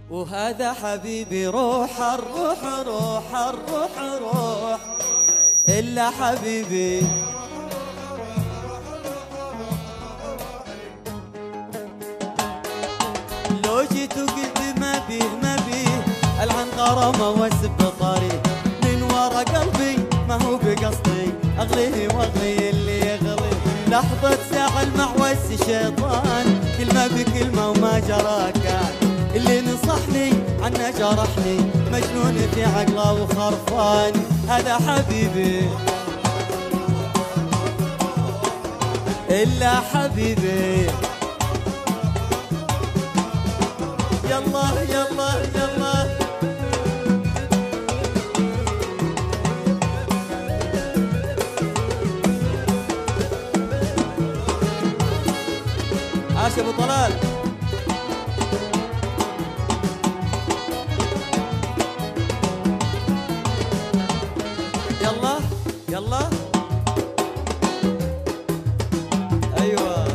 وهذا حبيبي روح الروح روح الروح روح إلا حبيبي لو جيت وقلت ما بيه العن غرامة واسب طريق من ورا قلبي ما هو بقصدي أغليه واغلي اللي يغلي لحظة ساعة المعوز شيطان كلمة بكلمة وما جرى كان اللي نصحني عنه جرحني مجنون في عقله وخرفان هذا حبيبي إلا حبيبي يلا يلا يلا عاش ابو طلال يلا يلا ايوه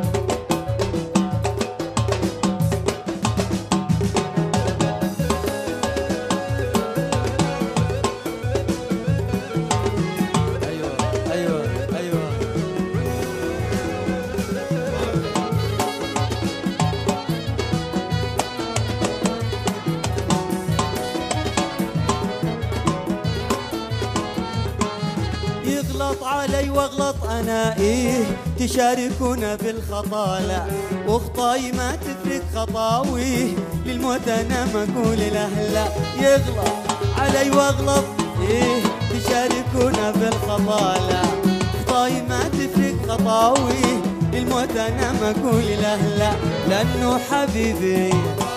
يغلط علي واغلط انا تشاركونا بالخطايا واخطاي ما تفرق خطاوي للموت انا ما اقول له لا يغلط علي واغلط تشاركونا بالخطايا اخطاي ما تفرق خطاوي للموت انا ما اقول له لا لانه حبيبي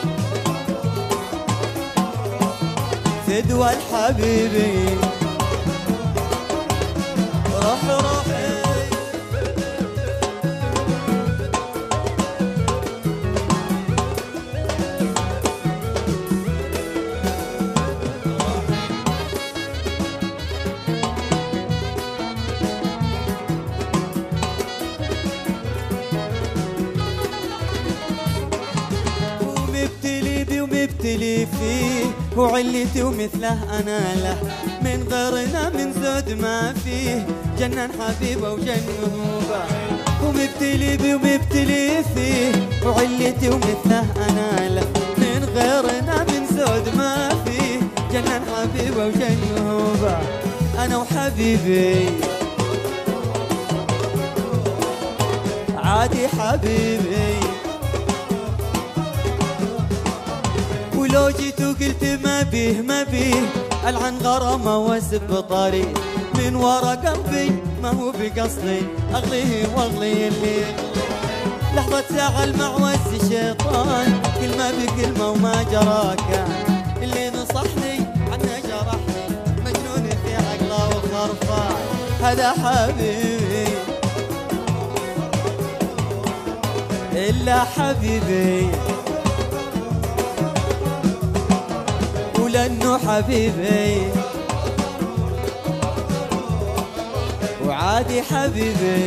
فدوى الحبيبي روح روحي ومبتلي بي ومبتلي فيه وعلتي ومثله انا له من غيرنا من زود ما فيه جنن حبيبه وجنوبه ومبتلي بي ومبتلي فيه وعلتي ومثله انا له من غيرنا من زود ما فيه جنن حبيبه وجنوبه انا وحبيبي عادي حبيبي ولو جيت وقلت ما بيه العن غرامة واسب طريق من ورا قلبي ما هو بقصدي اغليه واغلي اللي لحظة ساعة المعوز شيطان كلمة بكلمة وما جرى كان اللي نصحني عنه جرحني مجنون في عقله وخرفان هذا حبيبي إلا حبيبي لأنه حبيبي وعادي حبيبي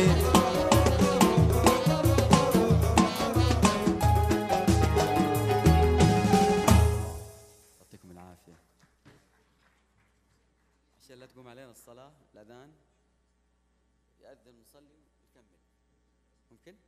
يعطيكم العافية عشان لا تقوم علينا الصلاة الأذان يأذن نصلي ونكمل ممكن؟